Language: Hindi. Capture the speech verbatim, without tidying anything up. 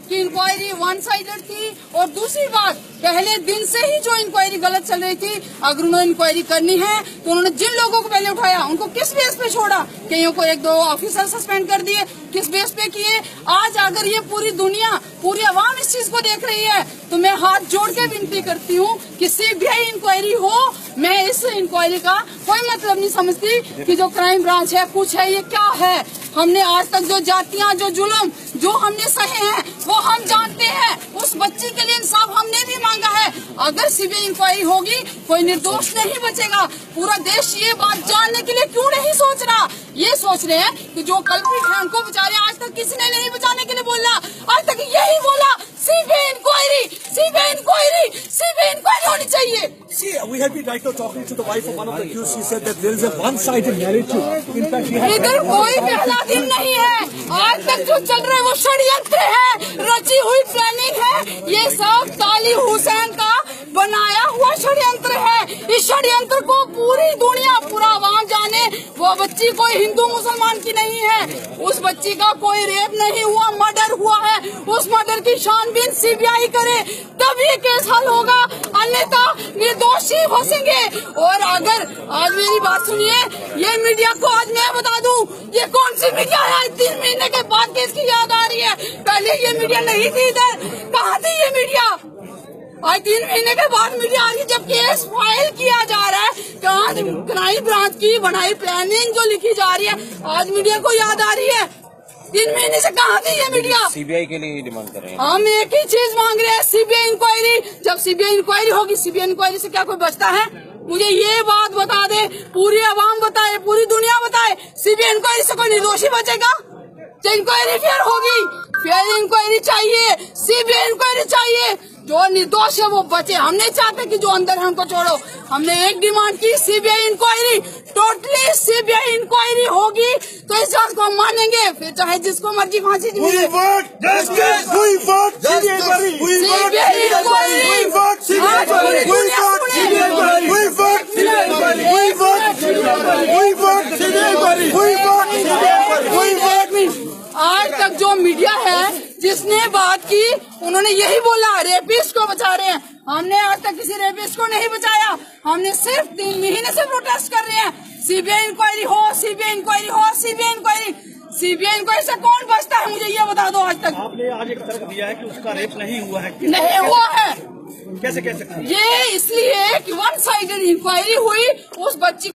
कि इंक्वायरी वन साइडेड थी, और दूसरी बात पहले दिन से ही जो इंक्वायरी गलत चल रही थी, अगर उन्होंने इंक्वायरी करनी है तो उन्होंने जिन लोगों को पहले उठाया उनको किस बेस पे छोड़ा? कईयों को एक दो ऑफिसर सस्पेंड कर दिए, किस बेस पे किए? आज अगर ये पूरी दुनिया, पूरी आवाम इस चीज को देख रही है तो मैं हाथ जोड़ के विनती करती हूँ कि सीबीआई इंक्वायरी हो। मैं इस इंक्वायरी का कोई मतलब नहीं समझती कि जो क्राइम ब्रांच है कुछ है, ये क्या है। हमने आज तक जो जातियां, जो जुल्म जो हमने सहे हैं वो हम जानते हैं। उस बच्ची के लिए इंसाफ हमने भी मांगा है। अगर सीबीआई इंक्वायरी होगी कोई निर्दोष नहीं बचेगा। पूरा देश ये बात जानने के लिए क्यों नहीं सोच रहा? ये सोच रहे हैं कि जो कल्प्रिट है उनको बेचारे आज तक किसी ने नहीं बचाने के लिए बोला, आज तक यही बोला CBI inquiry, CBI inquiry, CBI inquiry होनी चाहिए। See, we have been right now talking to the wife of one of the accused. She said that there is a one-sided narrative. In fact, we have इधर कोई पहला दिन नहीं है। आज तक जो चल रहा है वो षड्यंत्र है, रची हुई प्लानिंग है। ये सब ताली हुसैन का बनाया हुआ षड्यंत्र है। इस षड्यंत्र को पूरी दुनिया, पूरा आवाम जाने। वो बच्ची कोई हिंदू मुसलमान की नहीं है। उस बच्ची का कोई रेप नहीं हुआ, मर्डर हुआ है। उस मर्डर की छानबीन सीबीआई करे तब ये केस हल होगा, अन्यथा निर्दोषी फंसेंगे। और अगर आज मेरी बात सुनिए, ये मीडिया को आज मैं बता दूं, ये कौन सी मीडिया है? आज तीन महीने के बाद केस की याद आ रही है। पहले ये मीडिया नहीं थी इधर, कहाँ थी ये मीडिया? आज तीन महीने के बाद मीडिया आ रही है जब केस फाइल किया जा रहा है। कहाँ क्राइम ब्रांच की बनाई प्लानिंग जो लिखी जा रही है, आज मीडिया को याद आ रही है। तीन महीने से कहाँ थी ये मीडिया? सीबीआई के लिए डिमांड कर रहे हैं हम। एक ही चीज मांग रहे हैं, सीबीआई इंक्वायरी। जब सीबीआई इंक्वायरी होगी, सीबीआई इंक्वायरी से क्या कोई बचता है? मुझे ये बात बता दे, पूरी आवाम बताए, पूरी दुनिया बताए, सीबीआई इंक्वायरी से कोई निर्दोषी बचेगा? तो इंक्वायरी फेयर होगी, फेयर इंक्वायरी चाहिए, सीबीआई इंक्वायरी चाहिए। जो निर्दोष है वो बचे। हम नहीं चाहते कि जो अंदर है उनको छोड़ो। हमने एक डिमांड की, CBI inquiry, totally CBI inquiry होगी तो इस बात को हम मानेंगे, फिर चाहे जिसको मर्जी फांसी मिले। आज तक जो मीडिया है जिसने बात की उन्होंने यही बोला रेपिस्ट को बचा रहे हैं। हमने आज तक किसी रेपिस्ट को नहीं बचाया। हमने सिर्फ तीन महीने से प्रोटेस्ट कर रहे हैं, सीबीआई इंक्वायरी हो, सीबीआई इंक्वायरी हो, सीबीआई इंक्वायरी। सीबीआई इंक्वायरी से कौन बचता है मुझे ये बता दो। आज तक आपने आज एक तर्क दिया है कि उसका रेप नहीं हुआ है। नहीं हुआ है। कैसे कह सकते हैं? ये इसलिए कि वन साइडेड इंक्वायरी हुई, उस बच्ची